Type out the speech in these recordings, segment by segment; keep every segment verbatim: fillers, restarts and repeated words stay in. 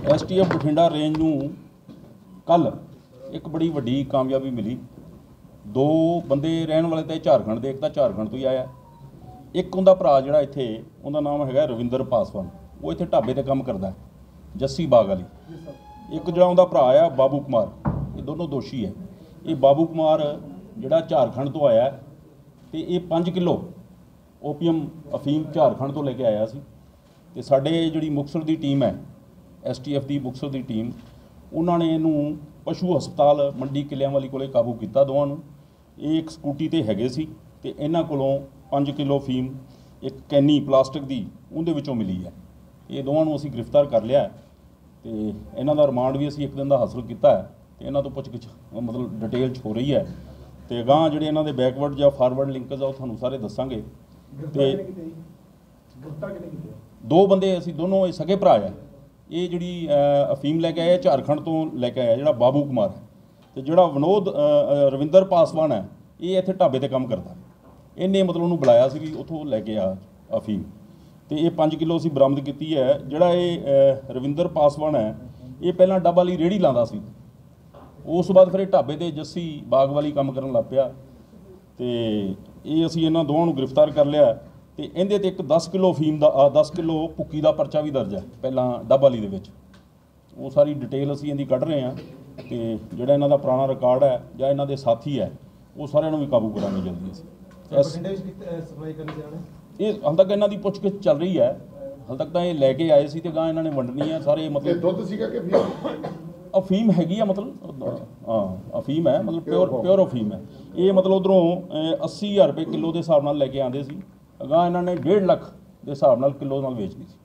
S T F Bathinda range नूं कल एक बड़ी वड्डी कामयाबी मिली। दो बंदे रहन वाले तो झारखंड दे, एक तां झारखंड तो ही आया, एक उनका भरा जिहड़ा इत्थे उनका नाम है रविंदर पासवान, वो इत्थे ढाबे ते काम करदा है जस्सी बाग वाली। एक जिहड़ा उनका भरा आ बाबू कुमार, ये दोनों दोषी है। ये बाबू कुमार जिहड़ा झारखंड तो आया तो ये पाँच किलो ओपीएम अफीम झारखंड तो लेके आया सी। ते साडे जिहड़ी मुक्तसर की टीम है एस टी एफ की मुक्तसर की टीम, उन्होंने इनू पशु हस्पताल मंडी किलियां वाली कोले काबू किया। दोवां नूं ये एक स्कूटी ते हैगे सी ते इन्हां कोलों पाँच किलो फीम एक कैनी प्लास्टिक की उहदे विचों मिली है। ये दोवां नूं असीं गिरफ्तार कर लिया ते इन्हां दा रिमांड भी असीं एक दिन दा हासिल किया है ते इन्हां तों पुछगिछ मतलब डिटेल च हो रही है ते अगां जिहड़े इन्हां दे बैकवर्ड जां फॉरवर्ड लिंकज आ तुहानूं सारे दस्सांगे। ते दो बंदे असीं दोनों सगे भरा है। ये जिहड़ी अफीम लैके आया झारखंड तो लैके आया जिहड़ा बाबू कुमार है, तो जिहड़ा विनोद रविंदर पासवान है ये इत्थे ढाबे ते काम करदा। इन्हें मतलब उन्होंने बुलाया सी भी उत्थों लैके आ अफीम, तो ये पाँच किलो असीं बरामद की है। जिहड़ा ये रविंदर पासवान है ये पहलां डब वाली रेहड़ी लांदा सी, उस बाद फिर ढाबे ते जस्सी बाग वाली काम करन लग पिया। तो ये असीं इन्हां दोवां नूं गिरफ्तार कर लिया तो इहदे ते एक दस किलो फीम का दस किलो भुक्की का परचा भी दर्ज है पहलां डब वाली दे विच। वो सारी डिटेल असीं इहदी कढ रहे हैं तो जिहड़ा इन्हां दा पुराना रिकॉर्ड है जां इन्हां दे साथी है वो सारिਆਂ ਨੂੰ भी काबू करांगे जल्दी। असीं ये हाल तक इन्हां दी पुछगिछ चल रही है, हाल तक तो ये लैके आए सी ते गां इन्हां ने वंडनी है सारे। मतलब दुध सीगा कि अफीम हैगी है, मतलब हाँ अफीम है, मतलब प्योर प्योर अफीम है। ये मतलब उधरों अस्सी हज़ार रुपये किलो के हिसाब नाल लैके आंदे सी, अगां इन्हां ने डेढ़ लख के हिसाब नाल किलो नाल वेचनी सी।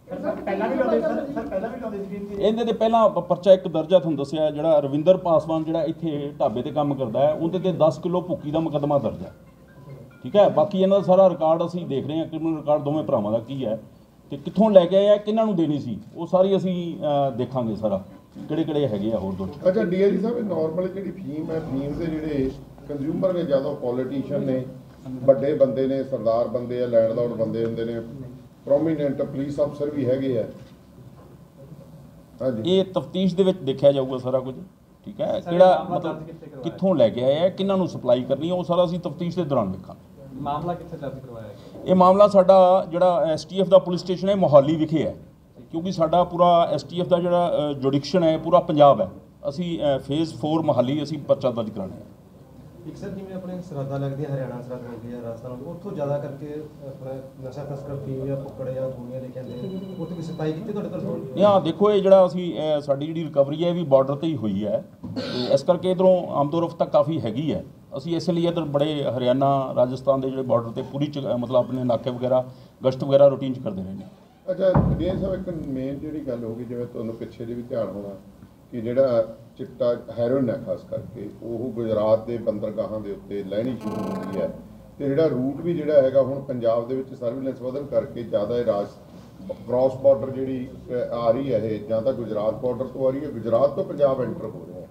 इहदे ते पहला परचा एक दर्ज है, तुहानूं दस्सिया जिहड़ा रविंदर पासवान जिहड़ा इत्थे ढाबे ते काम करदा है उहदे ते दस किलो भुक्की का मुकदमा दर्ज है। ठीक है, बाकी इन्हां दा सारा रिकॉर्ड असीं देख रहे हैं, क्रिमिनल रिकॉर्ड दोवें भरावां दा की है ते कित्थों लैके आया, किन्हां नूं देनी सी, वो सारी असीं देखांगे सारा किहड़े किहड़े हैगे आ होर दो। अच्छा डी आई जी साहब, नॉर्मल जिहड़ी फीम है, फीम दे जिहड़े कंज्यूमर ने ज़्यादा पॉलीटिशियन ने, ਵੱਡੇ ਬੰਦੇ ਨੇ, ਸਰਦਾਰ ਬੰਦੇ ਆ, ਲੈਂਡਲॉर्ड ਬੰਦੇ ਹੁੰਦੇ ਨੇ, ਪ੍ਰੋਮੀਨੈਂਟ ਪੁਲਿਸ ਅਫਸਰ ਵੀ ਹੈਗੇ ਆ। ਹਾਂਜੀ, ਇਹ ਤਫਤੀਸ਼ ਦੇ ਵਿੱਚ ਦੇਖਿਆ ਜਾਊਗਾ ਸਾਰਾ ਕੁਝ। ਠੀਕ ਹੈ, ਕਿਹੜਾ ਮਤਲਬ ਕਿੱਥੋਂ ਲੈ ਕੇ ਆਇਆ, ਕਿਹਨਾਂ ਨੂੰ ਸਪਲਾਈ ਕਰਨੀ ਹੈ, ਉਹ ਸਾਰਾ ਅਸੀਂ ਤਫਤੀਸ਼ ਦੇ ਦੌਰਾਨ ਵੇਖਾਂਗੇ। ਮਾਮਲਾ ਕਿੱਥੇ ਦਰਜ ਕਰਵਾਇਆ ਗਿਆ? ਇਹ ਮਾਮਲਾ ਸਾਡਾ ਜਿਹੜਾ ਐਸ ਟੀ ਐਫ ਦਾ ਪੁਲਿਸ ਸਟੇਸ਼ਨ ਹੈ ਮੋਹਾਲੀ ਵਿਖੇ ਹੈ, ਕਿਉਂਕਿ ਸਾਡਾ ਪੂਰਾ ਐਸ ਟੀ ਐਫ ਦਾ ਜਿਹੜਾ ਜੁਡੀਕਸ਼ਨ ਹੈ ਪੂਰਾ ਪੰਜਾਬ ਹੈ। ਅਸੀਂ ਫੇਜ਼ ਫੋਰ ਮੋਹਾਲੀ ਅਸੀਂ ਪਰਚਾ ਦਰਜ ਕਰਾਉਣਾ ਹੈ। एक सर जिवें अपने सरहदां लगदी हरियाणा सरहद लगदी है, राजस्थान लगदी, उत्थों ज़्यादा करके अपना नशा तस्कर फीम या पुक्कड़ या गोलियां लेके आते हैं, उत्थे भी सप्लाई की तुहाडे तरफों? हाँ देखो, ये जिहड़ा असीं साडी जिहड़ी रिकवरी है भी बॉर्डर ते ही हुई है, तो इस करके इधरों आमदोरफ्त तक काफ़ी हैगी है। असीं इसलिए इधर बड़े हरियाणा राजस्थान के जिहड़े बॉर्डर ते पूरी मतलब अपने नाके वगैरह गश्त वगैरह रूटीन च करते रहने। अच्छा डी आई साहब, एक मेन जिहड़ी गल होगी जिवें तुहानूं पिछे जे भी ध्यान होना कि जिहड़ा चिट्टा हैरोइन है खास करके वो गुजरात के बंदरगाहों के उत्ते लैनी शुरू होती है, तो जिहड़ा रूट भी जिहड़ा हैगा हुण पंजाब दे विच सर्विलेंस वधन करके ज़्यादा राज क्रॉस बॉर्डर जिहड़ी आ रही है, ये जां तां गुजरात बॉर्डर तो आ रही है, गुजरात तो पंजाब एंटर हो रहा है।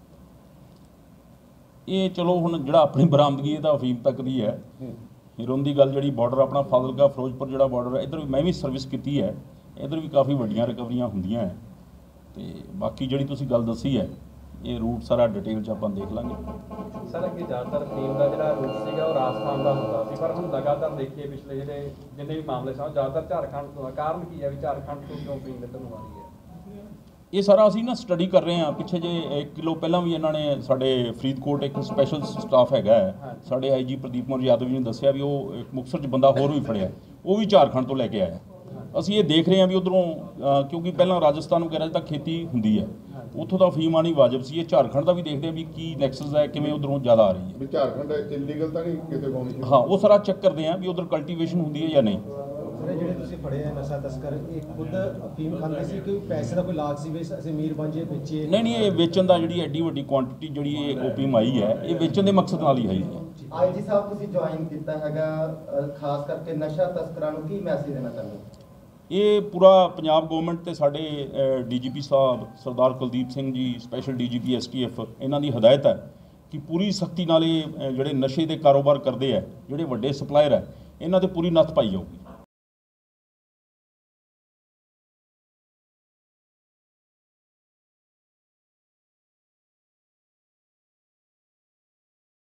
ये चलो हुण जिहड़ा अपनी बरामदगी है अफीम तक दी है। हीरोइन की गल जिहड़ी बॉर्डर अपना फाजिलका फिरोजपुर जिहड़ा बॉर्डर है, इधर मैं भी सर्विस की है, इधर भी काफ़ी वड्डियां रिकवरियां होंदियां है। तो बाकी जिहड़ी तुसीं गल दसी है ये रूट सारा डिटेल च आपां देख लांगे। सर अगे ज़्यादातर फीम का जिहड़ा रूट सीगा वो राजस्थान का हुंदा सी, पर हुण लगातार देखिए पिछले जिहड़े जिन्ने भी मामले सन ज़्यादातर झारखंड तो है। कारण की है भी झारखंड तो क्यों फीम इधर नूं आ रही है? ये सारा असीं ना स्टडी कर रहे हैं। पिछे जे एक किलो पहलां भी इन्होंने साडे फरीदकोट एक स्पैशल स्टाफ हैगा है, साडे आई जी प्रदीप कुमार यादव जी ने दस्सिया भी वो एक मुक्तसर च बंदा होर भी फड़िया, वो भी झारखंड तो लैके आया। ਅਸੀਂ ਇਹ ਦੇਖ ਰਹੇ ਹਾਂ ਵੀ ਉਧਰੋਂ ਕਿਉਂਕਿ ਪਹਿਲਾਂ ਰਾਜਸਥਾਨ ਵਗੈਰਾ ਤੱਕ ਖੇਤੀ ਹੁੰਦੀ ਹੈ, ਉੱਥੋਂ ਦਾ ਫੀਮ ਆਣੀ ਵਾਜਬ ਸੀ। ਇਹ ਝਾਰਖੰਡ ਦਾ ਵੀ ਦੇਖਦੇ ਆ ਵੀ ਕੀ ਨੈਕਸਸ ਹੈ, ਕਿਵੇਂ ਉਧਰੋਂ ਜ਼ਿਆਦਾ ਆ ਰਹੀ ਹੈ। ਵੀ ਝਾਰਖੰਡ ਇਲੀਗਲ ਤਾਂ ਨਹੀਂ ਕਿਤੇ ਪਾਉਣੀ? ਹਾਂ, ਉਹ ਸਾਰਾ ਚੈੱਕ ਕਰਦੇ ਆ ਵੀ ਉਧਰ ਕਲਟੀਵੇਸ਼ਨ ਹੁੰਦੀ ਹੈ ਜਾਂ ਨਹੀਂ। ਜਿਹੜੇ ਤੁਸੀਂ ਫੜੇ ਆ ਨਸ਼ਾ ਤਸਕਰ, ਇਹ ਖੁਦ ਫੀਮ ਖਾਂਦੇ ਸੀ ਕਿ ਪੈਸੇ ਦਾ ਕੋਈ ਲਾਗ ਸੀ ਵੀ ਅਸੀਂ ਅਮੀਰ ਬਣ ਜੇ ਵੇਚੀਏ? ਨਹੀਂ ਨਹੀਂ, ਇਹ ਵੇਚਣ ਦਾ ਜਿਹੜੀ ਐਡੀ ਵੱਡੀ ਕੁਆਂਟੀਟੀ ਜਿਹੜੀ ਇਹ ਓਪੀਐਮ ਆਈ ਹੈ ਇਹ ਵੇਚਣ ਦੇ ਮਕਸਦ ਨਾਲ ਹੀ ਆਈ ਹੈ। ਆਈ ਜੀ ਸਾਹਿਬ ਤੁਸੀਂ ਜੁਆਇਨ ਕੀਤਾ ਹੈਗਾ, ਖਾਸ ਕਰਕੇ ਨਸ਼ਾ ਤਸਕਰਾਂ ਨੂੰ ਕੀ ਮੈਸੇਜ ਦੇਣਾ ਚਾਹੁੰਦੇ ਹੋ? ये पूरा पंजाब गवर्नमेंट ते साडे डी जी पी साहब Sardar Kuldeep Singh ji special D G P S T F इन्हां दी हदायत है कि पूरी सख्ती नाल ये जिहड़े नशे दे कारोबार करते हैं, जिहड़े वड्डे सप्लायर है, इन्हां ते पूरी नत्थ पाई जाऊगी।